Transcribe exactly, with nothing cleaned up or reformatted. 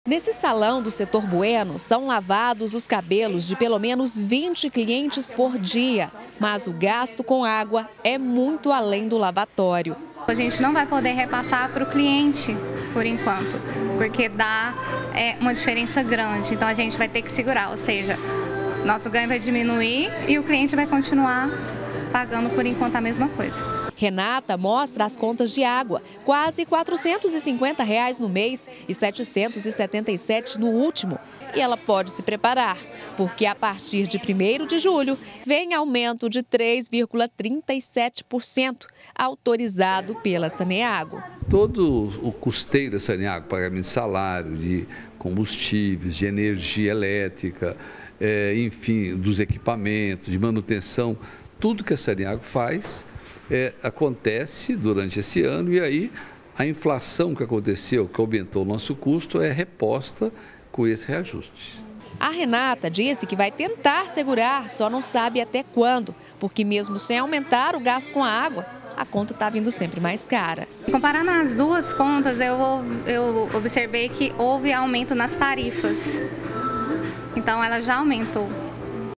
Nesse salão do setor Bueno, são lavados os cabelos de pelo menos vinte clientes por dia. Mas o gasto com água é muito além do lavatório. A gente não vai poder repassar para o cliente, por enquanto, porque dá é, uma diferença grande. Então a gente vai ter que segurar, ou seja, nosso ganho vai diminuir e o cliente vai continuar pagando por enquanto a mesma coisa. Renata mostra as contas de água, quase quatrocentos e cinquenta reais no mês e setecentos e setenta e sete no último. E ela pode se preparar, porque a partir de primeiro de julho vem aumento de três vírgula trinta e sete por cento, autorizado pela Saneago. Todo o custeio da Saneago, pagamento de salário, de combustíveis, de energia elétrica, é, enfim, dos equipamentos, de manutenção, tudo que a Saneago faz É, acontece durante esse ano e aí a inflação que aconteceu, que aumentou o nosso custo, é reposta com esse reajuste. A Renata disse que vai tentar segurar, só não sabe até quando, porque mesmo sem aumentar o gasto com a água, a conta está vindo sempre mais cara. Comparando as duas contas, eu, eu observei que houve aumento nas tarifas, então ela já aumentou.